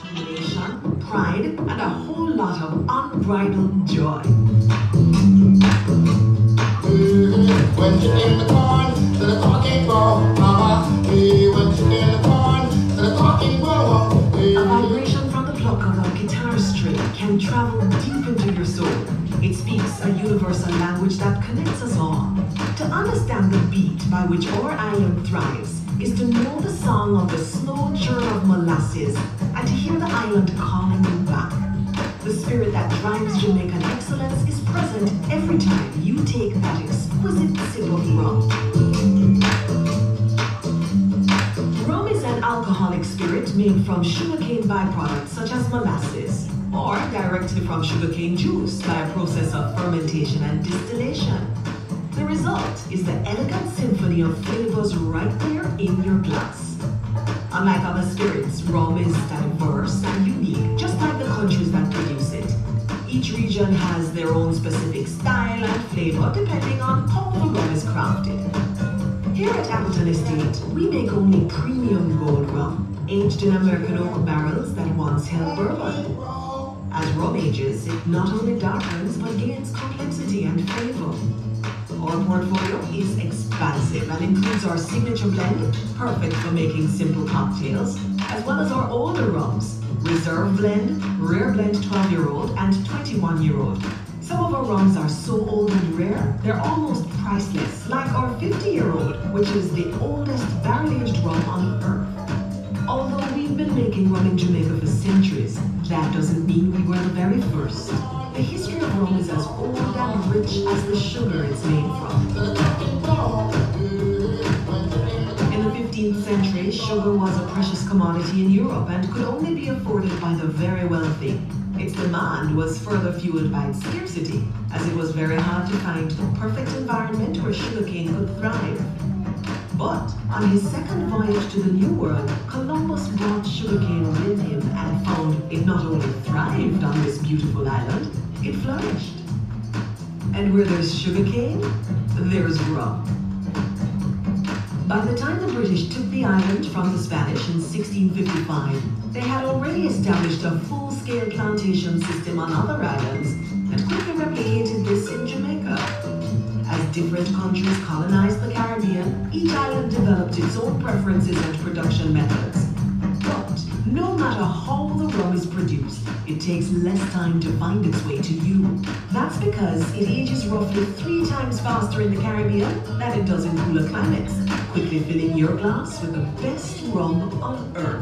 determination, pride, and a whole lot of unbridled joy. When you in the corn, to the talking ball, mama. When you in the corn, to the talking ball. A vibration from the pluck of a guitar string can travel deep into your soul. It speaks a universal language that connects us all. To understand the beat by which our island thrives is to know the song of the slow churn of molasses and to hear the island calling you back. The spirit that drives Jamaican excellence is present every time you take that exquisite sip of rum. Rum is an alcoholic spirit made from sugarcane byproducts such as molasses, or directly from sugarcane juice by a process of fermentation and distillation. The result is the elegant symphony of flavors right there in your glass. Unlike other spirits, rum is diverse and unique, just like the countries that produce it. Each region has their own specific style and flavor depending on how the rum is crafted. Here at Appleton Estate, we make only premium gold rum, aged in American oak barrels that once held bourbon. As rum ages, it not only darkens but gains complexity and flavor. Our portfolio is expansive and includes our signature blend, perfect for making simple cocktails, as well as our older rums, Reserve Blend, Rare Blend 12-year-old, and 21-year-old. Some of our rums are so old and rare, they're almost priceless, like our 50-year-old, which is the oldest barrel-aged rum on earth. Although we've been making rum in Jamaica for centuries, that doesn't mean we were the very first. The history of rum is as old and rich as the sugar it's made from. In the 15th century, sugar was a precious commodity in Europe and could only be afforded by the very wealthy. Its demand was further fueled by its scarcity, as it was very hard to find the perfect environment where sugarcane could thrive. But on his second voyage to the New World, Columbus brought sugarcane with him and found it not only thrived on this beautiful island, it flourished. And where there's sugarcane, there's rum. By the time the British took the island from the Spanish in 1655, they had already established a full-scale plantation system on other islands and quickly replicated this in Jamaica. As different countries colonized the Caribbean, each island developed its own preferences and production methods. But no matter how the rum is produced, it takes less time to find its way to you. That's because it ages roughly 3 times faster in the Caribbean than it does in cooler climates, quickly filling your glass with the best rum on earth.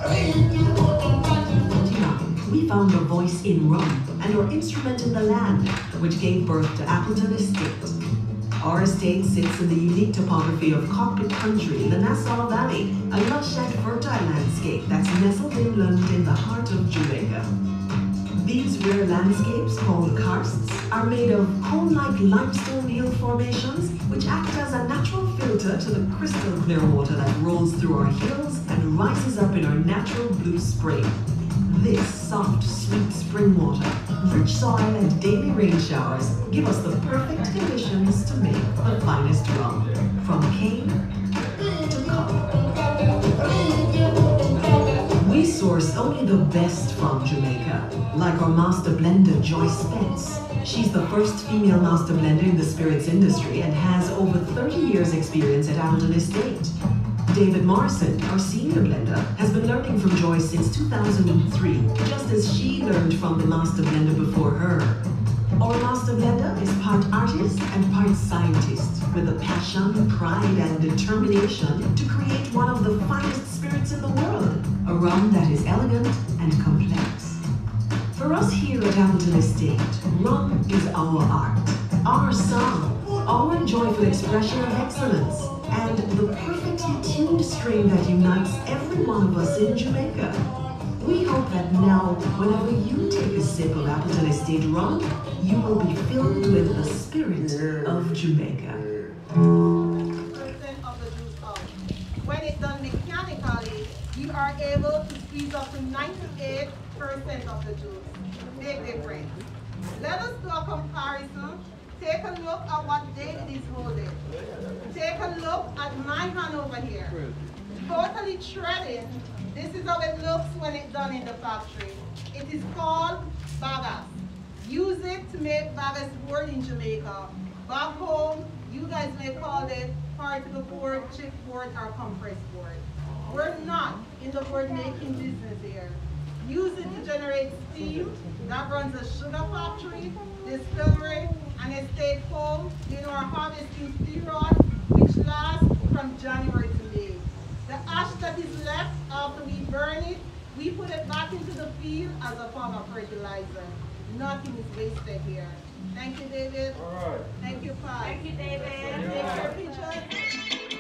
We found a voice in rum and our instrument in the land, which gave birth to Appleton Estate. Our estate sits in the unique topography of Cockpit Country in the Nassau Valley, a lush and fertile landscape that's nestled inland in the heart of Jamaica. These rare landscapes, called karsts, are made of cone-like limestone hill formations, which act as a natural filter to the crystal clear water that rolls through our hills and rises up in our natural blue spring. This soft, sweet spring water, rich soil and daily rain showers give us the perfect conditions to make the finest rum, from cane to cup. We source only the best from Jamaica, like our master blender Joyce Spence. She's the first female master blender in the spirits industry and has over 30 years experience at Appleton Estate. David Morrison, our senior blender, has been learning from Joyce since 2003, just as she learned from the master blender before her. Our master blender is part artist and part scientist, with a passion, pride, and determination to create one of the finest spirits in the world, a rum that is elegant and complex. For us here at Appleton Estate, rum is our art, our song, our joyful expression of excellence, and the perfectly tuned strain that unites every one of us in Jamaica. We hope that now, whenever you take a sip of Appleton Estate rum, you will be filled with the spirit of Jamaica. Of the juice out. When it's done mechanically, you are able to squeeze up to 98% of the juice. Big difference. Let us do a comparison. Take a look at what David is holding. Take a look at my hand over here. totally threading. This is how it looks when it's done in the factory. It is called bagas. Use it to make bagas board in Jamaica. Back home, you guys may call it particle board, chipboard, or compress board. We're not in the board making business here. Use it to generate steam that runs a sugar factory, distillery, and a state home in our harvesting period, which lasts from January to May. The ash that is left after we burn it, we put it back into the field as a form of fertilizer. Nothing is wasted here. Thank you, David. All right. Thank you, Pat. Thank you, David. Take your picture.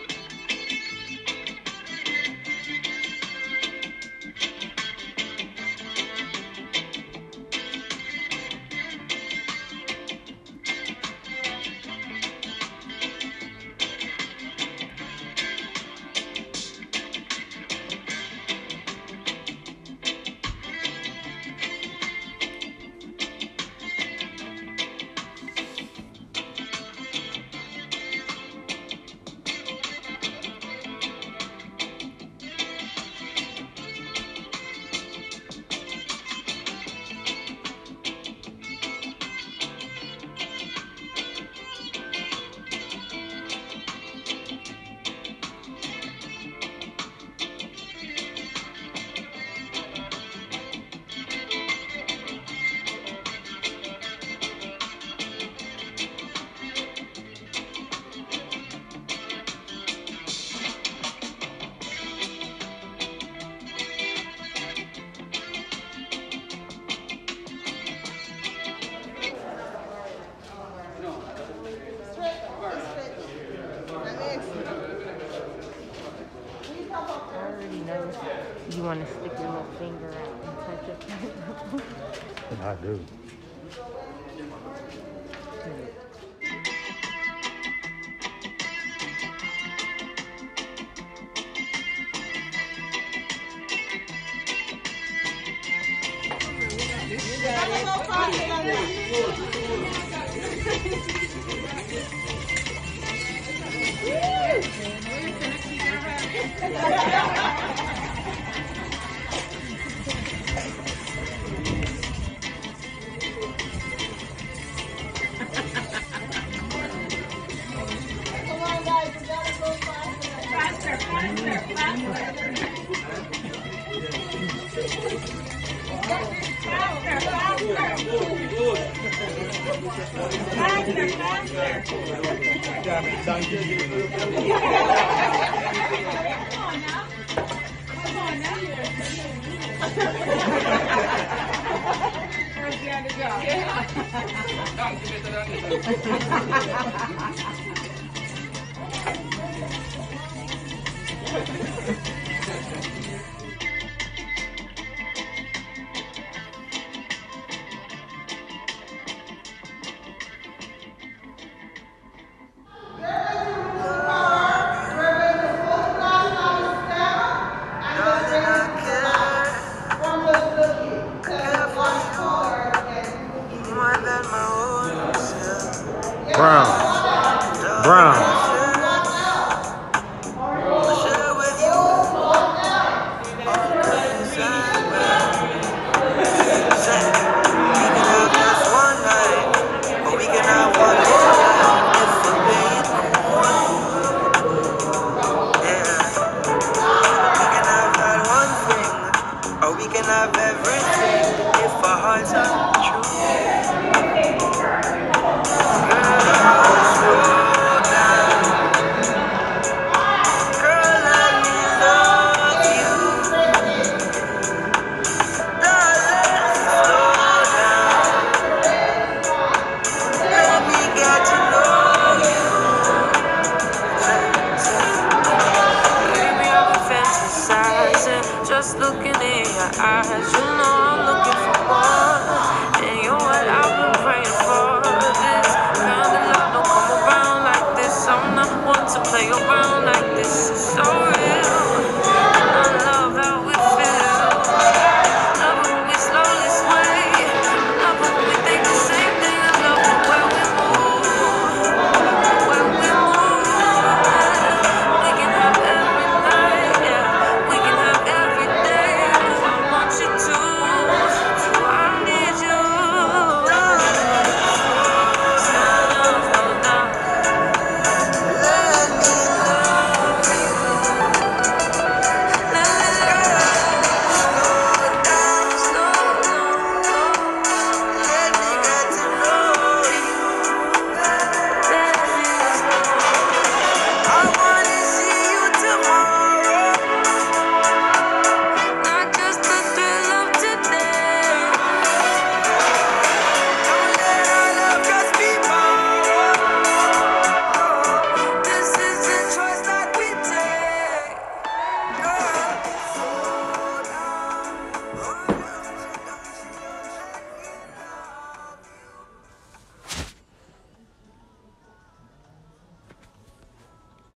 You want to stick your little finger out and touch it? I do. Brown. Just looking in your eyes, you know I'm looking.